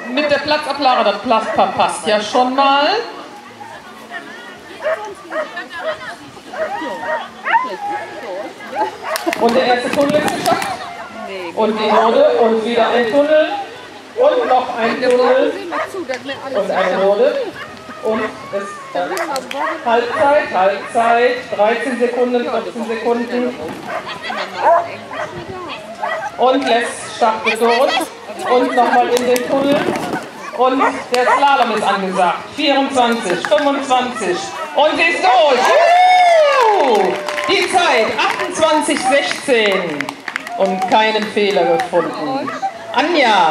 mit der Platzablage, das passt ja schon mal. Und der erste Tunnel ist geschafft. Und die Hürde und wieder ein Tunnel. Und noch ein Tunnel. Und eine Hürde. Und es ist Halbzeit, 13 Sekunden, 14 Sekunden. Und lässt startet durch. Und nochmal in den Tunnel. Und der Slalom ist angesagt. 24, 25. Und sie ist durch. Die Zeit 28,16. Und keinen Fehler gefunden. Anja.